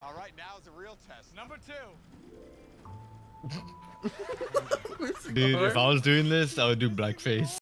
All right, now is the real test. Number 2. Dude, if I was doing this, I would do blackface.